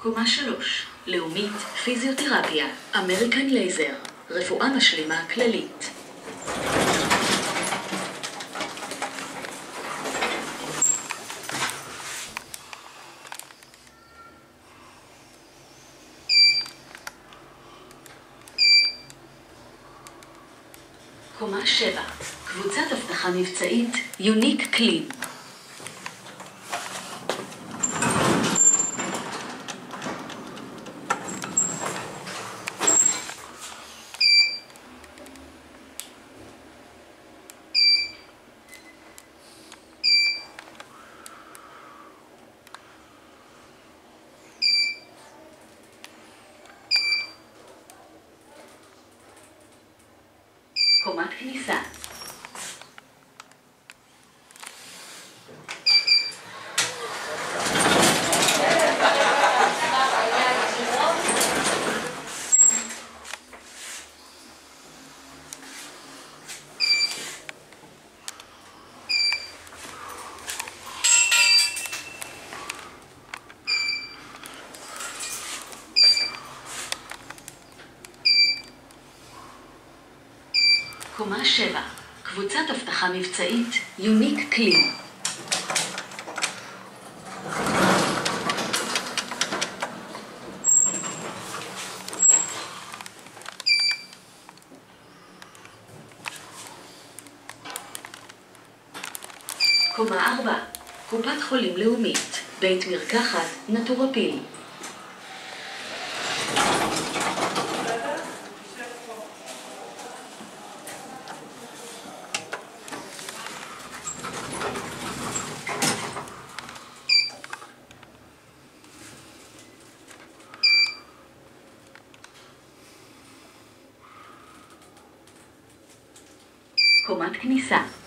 קומה 3, לאומית פיזיותרפיה, אמריקן לייזר, רפואה משלימה כללית. קומה 7, קבוצת אבטחה מבצעית, יוניק קלין. קומת כניסה. קומה 7, קבוצת אבטחה מבצעית, יוניק קלין. קומה 4, קופת חולים לאומית, בית מרקחת, נטורפיל. קומת כניסה.